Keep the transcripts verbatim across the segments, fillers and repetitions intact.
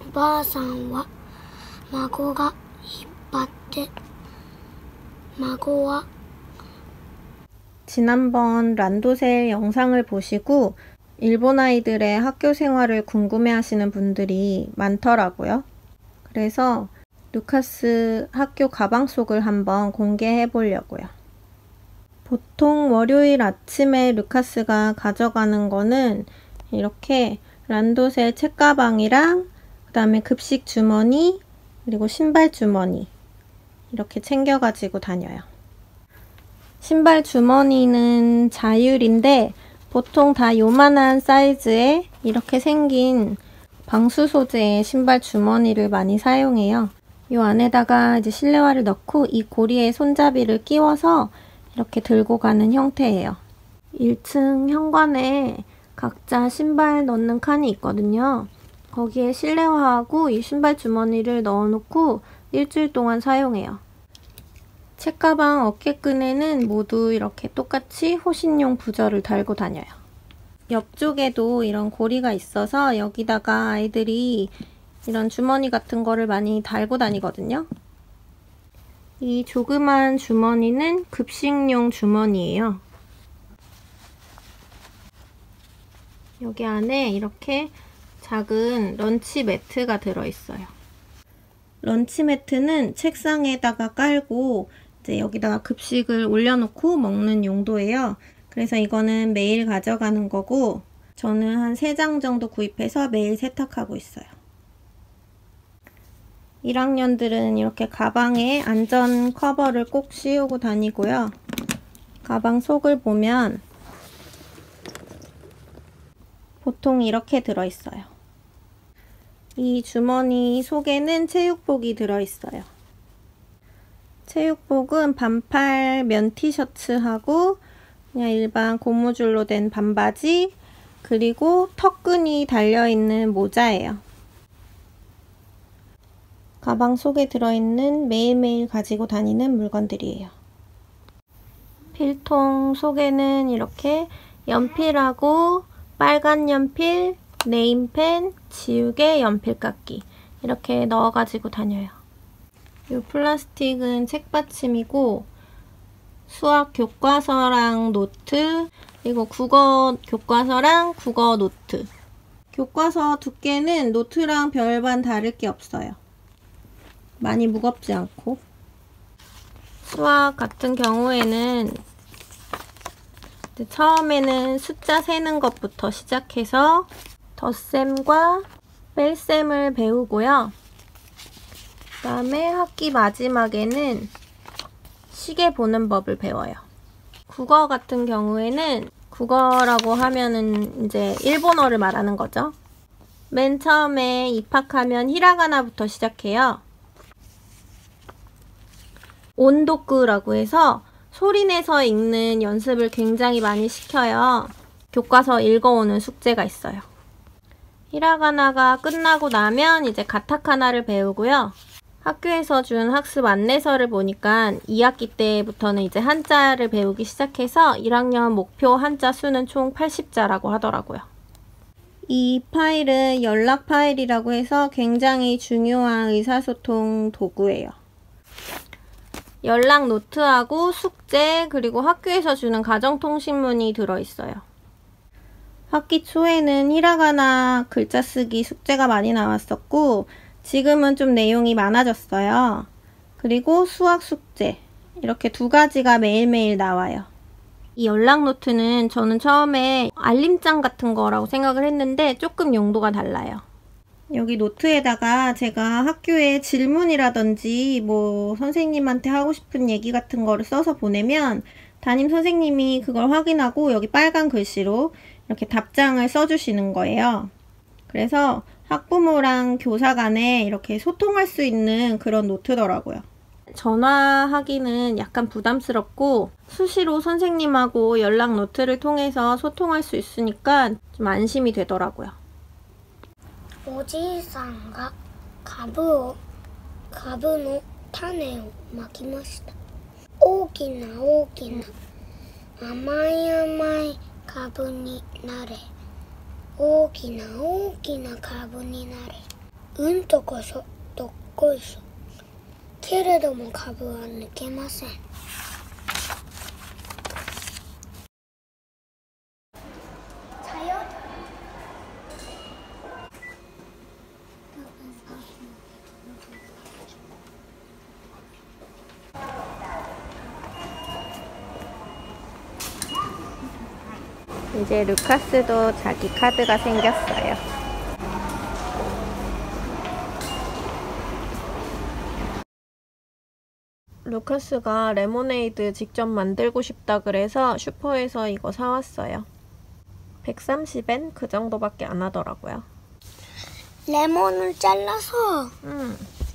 おばあさんは孫が引っ張って孫は 지난번 란도셀 영상을 보시고 일본 아이들의 학교 생활을 궁금해 하시는 분들이 많더라고요. 그래서 루카스 학교 가방 속을 한번 공개해 보려고요. 보통 월요일 아침에 루카스가 가져가는 거는 이렇게 란도셀 책가방이랑 그 다음에 급식 주머니 그리고 신발 주머니 이렇게 챙겨가지고 다녀요. 신발 주머니는 자율인데 보통 다 요만한 사이즈의 이렇게 생긴 방수 소재의 신발 주머니를 많이 사용해요. 요 안에다가 이제 실내화를 넣고 이 고리에 손잡이를 끼워서 이렇게 들고 가는 형태예요. 일 층 현관에 각자 신발 넣는 칸이 있거든요. 거기에 실내화하고 이 신발 주머니를 넣어놓고 일주일 동안 사용해요. 책가방 어깨끈에는 모두 이렇게 똑같이 호신용 부저를 달고 다녀요. 옆쪽에도 이런 고리가 있어서 여기다가 아이들이 이런 주머니 같은 거를 많이 달고 다니거든요. 이 조그만 주머니는 급식용 주머니예요. 여기 안에 이렇게 작은 런치 매트가 들어있어요. 런치 매트는 책상에다가 깔고 이제 여기다가 급식을 올려놓고 먹는 용도예요. 그래서 이거는 매일 가져가는 거고 저는 한 세 장 정도 구입해서 매일 세탁하고 있어요. 일 학년들은 이렇게 가방에 안전 커버를 꼭 씌우고 다니고요. 가방 속을 보면 보통 이렇게 들어있어요. 이 주머니 속에는 체육복이 들어있어요. 체육복은 반팔 면 티셔츠하고 그냥 일반 고무줄로 된 반바지 그리고 턱끈이 달려있는 모자예요. 가방 속에 들어있는 매일매일 가지고 다니는 물건들이에요. 필통 속에는 이렇게 연필하고 빨간 연필, 네임펜, 지우개, 연필깎이 이렇게 넣어가지고 다녀요. 이 플라스틱은 책받침이고 수학 교과서랑 노트 그리고 국어 교과서랑 국어 노트 교과서 두께는 노트랑 별반 다를 게 없어요. 많이 무겁지 않고 수학 같은 경우에는 처음에는 숫자 세는 것부터 시작해서 덧셈과 뺄셈을 배우고요. 그 다음에 학기 마지막에는 시계 보는 법을 배워요. 국어 같은 경우에는 국어라고 하면은 이제 일본어를 말하는 거죠. 맨 처음에 입학하면 히라가나부터 시작해요. 온도쿠라고 해서 소리내서 읽는 연습을 굉장히 많이 시켜요. 교과서 읽어오는 숙제가 있어요. 히라가나가 끝나고 나면 이제 가타카나를 배우고요. 학교에서 준 학습 안내서를 보니까 이 학기 때부터는 이제 한자를 배우기 시작해서 일 학년 목표 한자 수는 총 팔십 자라고 하더라고요. 이 파일은 연락 파일이라고 해서 굉장히 중요한 의사소통 도구예요. 연락 노트하고 숙제 그리고 학교에서 주는 가정통신문이 들어있어요. 학기 초에는 히라가나 글자 쓰기 숙제가 많이 나왔었고 지금은 좀 내용이 많아졌어요. 그리고 수학 숙제 이렇게 두 가지가 매일매일 나와요. 이 연락 노트는 저는 처음에 알림장 같은 거라고 생각을 했는데 조금 용도가 달라요. 여기 노트에다가 제가 학교에 질문이라든지 뭐 선생님한테 하고 싶은 얘기 같은 거를 써서 보내면 담임 선생님이 그걸 확인하고 여기 빨간 글씨로 이렇게 답장을 써주시는 거예요. 그래서 학부모랑 교사 간에 이렇게 소통할 수 있는 그런 노트더라고요. 전화하기는 약간 부담스럽고 수시로 선생님하고 연락 노트를 통해서 소통할 수 있으니까 좀 안심이 되더라고요. おじいさんが株を株の種をまきました。大きな大きな甘い甘い株になれ。大きな大きな株になれ。 うんとこそどっこいしょけれども株は抜けません。さよ 이제 루카스도 자기 카드가 생겼어요. 루카스가 레모네이드 직접 만들고 싶다 그래서 슈퍼에서 이거 사왔어요. 백삼십 엔 그 정도밖에 안 하더라고요. 레몬을 잘라서 음.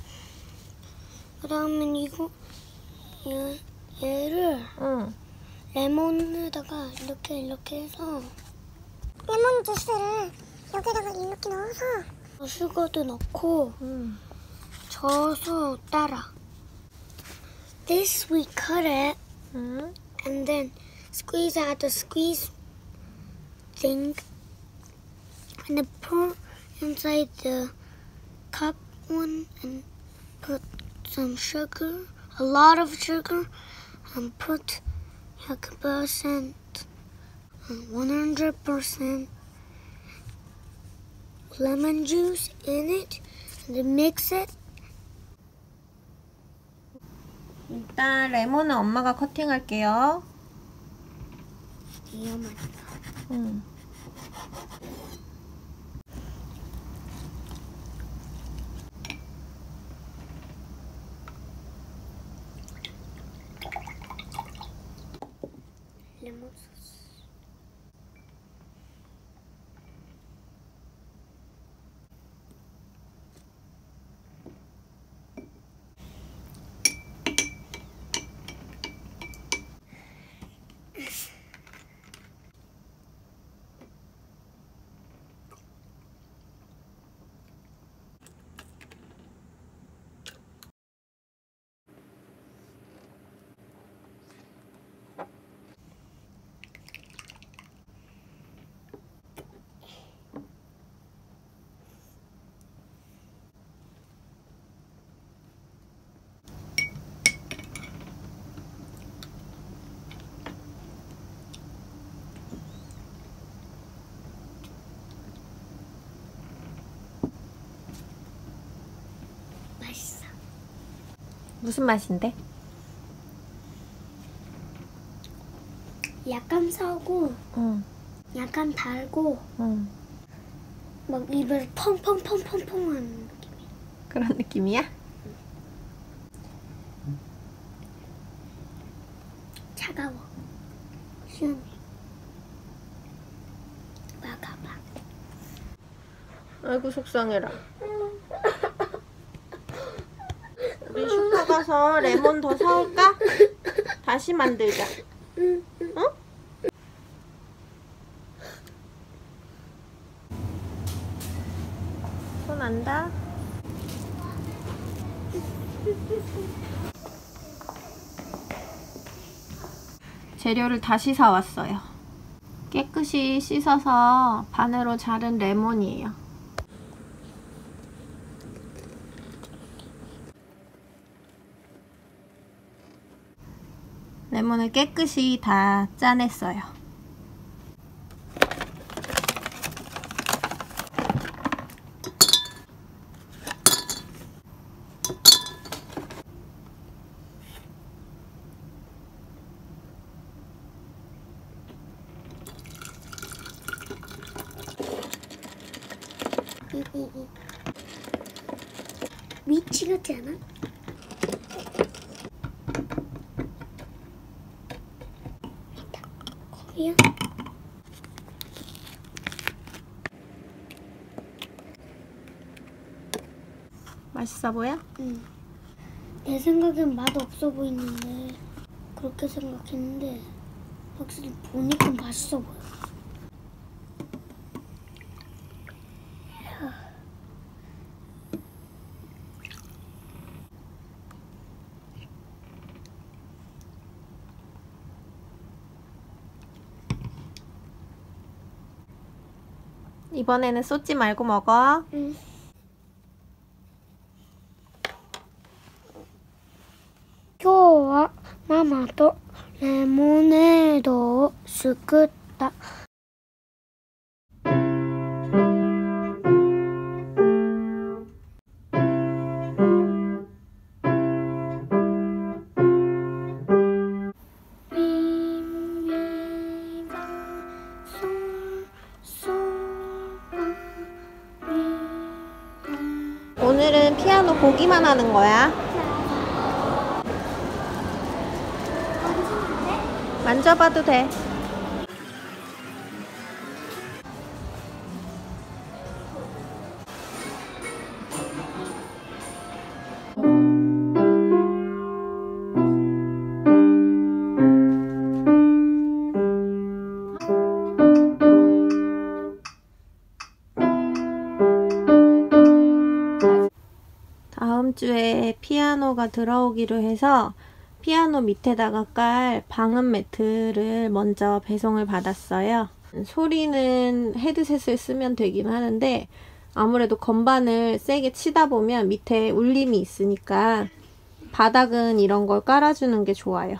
그러면 이거 얘, 얘를 음. 레몬에다가 이렇게 이렇게 해서 레몬 주스를 여기다가 이렇게 넣어서 슈거도 넣고 음. 저어서 따라. This we cut it 음. and then squeeze out the squeeze thing and then pour inside the cup one and put some sugar, a lot of sugar, and put one hundred percent, one hundred percent lemon juice in it and then mix it. 일단 레몬은 엄마가 커팅할게요. 위험하다. 음. 레몬 소스. 맛있어. 무슨 맛인데? 약간 서고 응. 약간 달고 응. 막 입을 펑펑펑펑펑 하는 느낌이야. 그런 느낌이야? 차가워. 시원해. 막아봐. 아이고 속상해라. 우리 슈퍼 가서 레몬 더 사올까? 다시 만들자. 어? 손 안다. 재료를 다시 사왔어요. 깨끗이 씻어서 반으로 자른 레몬이에요. 레몬을 깨끗이 다 짜냈어요. 미치 같지 않아? 거기야? 맛있어 보여? 응. 내 생각엔 맛 없어 보이는데 그렇게 생각했는데 확실히 보니까 맛있어 보여. 이번에는 쏟지 말고 먹어. 응. ママとレモネードを作った。 오늘은 피아노 보기만 하는 거야? 만져봐도 돼. 다음 주에 피아노가 들어오기로 해서 피아노 밑에다가 깔 방음 매트를 먼저 배송을 받았어요. 소리는 헤드셋을 쓰면 되긴 하는데 아무래도 건반을 세게 치다 보면 밑에 울림이 있으니까 바닥은 이런 걸 깔아주는 게 좋아요.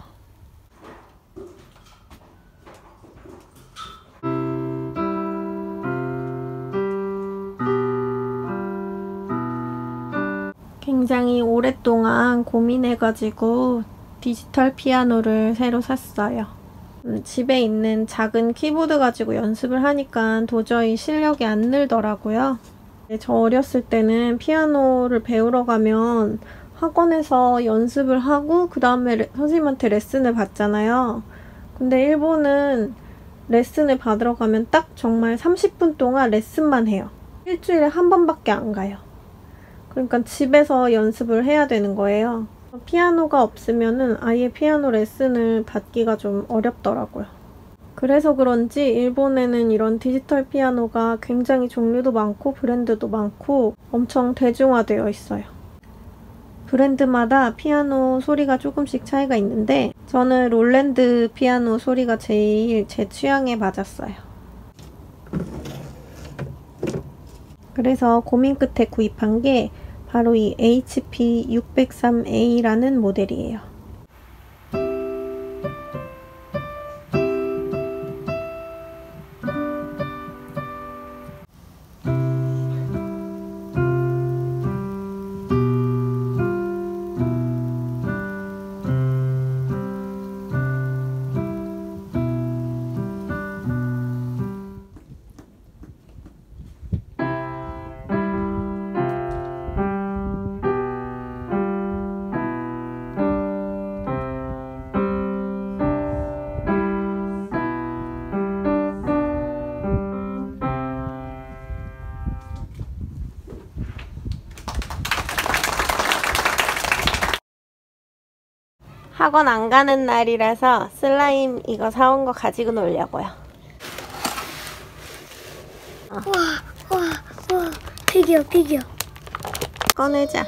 굉장히 오랫동안 고민해가지고 디지털 피아노를 새로 샀어요. 음, 집에 있는 작은 키보드 가지고 연습을 하니까 도저히 실력이 안 늘더라고요. 저 어렸을 때는 피아노를 배우러 가면 학원에서 연습을 하고 그 다음에 선생님한테 레슨을 받잖아요. 근데 일본은 레슨을 받으러 가면 딱 정말 삼십 분 동안 레슨만 해요. 일주일에 한 번밖에 안 가요. 그러니까 집에서 연습을 해야 되는 거예요. 피아노가 없으면은 아예 피아노 레슨을 받기가 좀 어렵더라고요. 그래서 그런지 일본에는 이런 디지털 피아노가 굉장히 종류도 많고 브랜드도 많고 엄청 대중화되어 있어요. 브랜드마다 피아노 소리가 조금씩 차이가 있는데 저는 롤랜드 피아노 소리가 제일 제 취향에 맞았어요. 그래서 고민 끝에 구입한 게 바로 이 에이치피 육공삼 에이라는 모델이에요. 학원 안 가는 날이라서 슬라임 이거 사온 거 가지고 놀려고요. 어. 와, 와, 와, 피규어, 피규어. 꺼내자.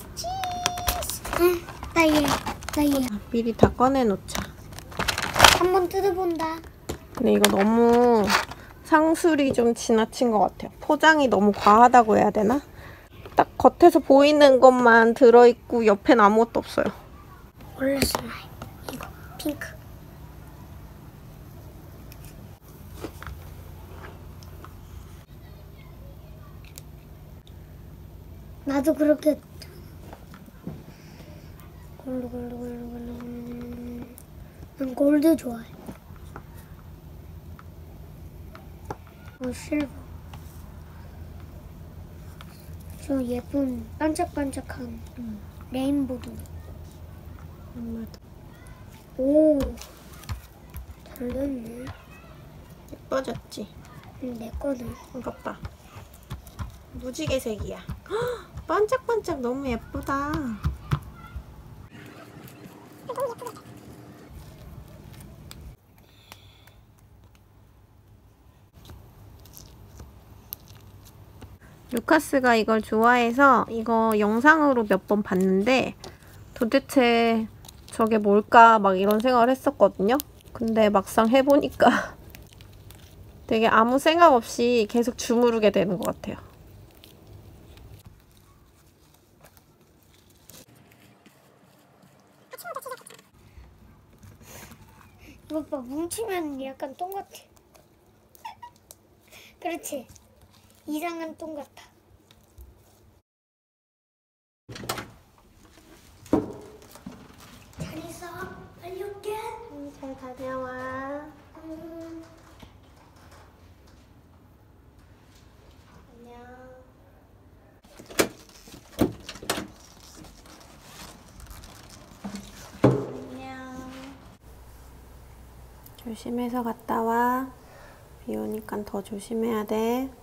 응, 나 얘, 나 얘. 미리 다 꺼내놓자. 한번 뜯어본다. 근데 이거 너무 상술이 좀 지나친 것 같아요. 포장이 너무 과하다고 해야 되나? 딱 겉에서 보이는 것만 들어있고 옆엔 아무것도 없어요. 원래 슬라임 이거 핑크. 나도 그렇게 골드 골드 골드 골드. 난 골드 좋아해. 어, 실버. 저 예쁜 반짝반짝한 음. 레인보도. 오, 잘 됐네. 예뻐졌지? 응, 내 거는. 이것 봐. 무지개색이야. 헉, 반짝반짝 너무 예쁘다. 루카스가 이걸 좋아해서 이거 영상으로 몇 번 봤는데 도대체 저게 뭘까 막 이런 생각을 했었거든요. 근데 막상 해보니까 되게 아무 생각 없이 계속 주무르게 되는 것 같아요. 오빠 뭉치면 약간 똥 같아. 그렇지. 이상한 똥 같아. 잘 있어. 빨리 올게. 응, 잘 다녀와. 음. 안녕. 안녕. 조심해서 갔다 와. 비 오니까 더 조심해야 돼.